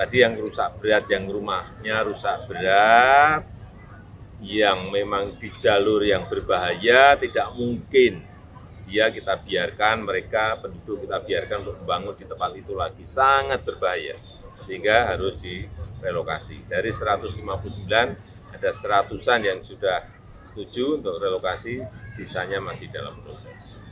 tadi yang rusak berat, yang rumahnya rusak berat, yang memang di jalur yang berbahaya, tidak mungkin kita biarkan, mereka penduduk kita biarkan untuk membangun di tempat itu lagi, sangat berbahaya, sehingga harus direlokasi. Dari 159, ada 100-an yang sudah setuju untuk relokasi, sisanya masih dalam proses.